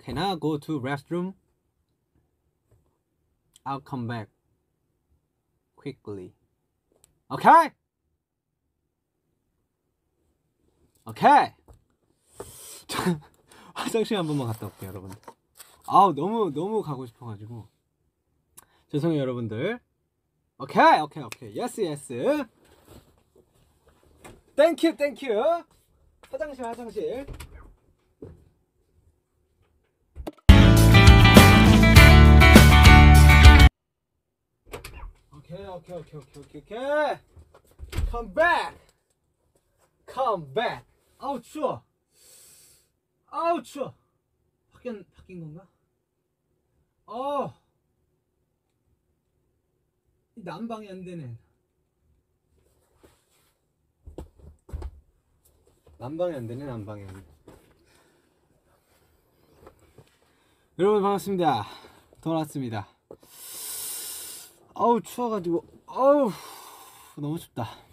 Can I go to restroom? I'll come back quickly. Okay? 오케이. 화장실 한 번만 갔다 올게요, 여러분. 아우 너무 가고 싶어가지고 죄송해요, 여러분들. 오케이. 예스. 땡큐. 화장실. 오케이. Come back. 아우 추워. 바뀐 건가? 난방이 안 되네. 난방이 안 되네. 여러분 반갑습니다. 돌아왔습니다. 아우 추워가지고 너무 춥다.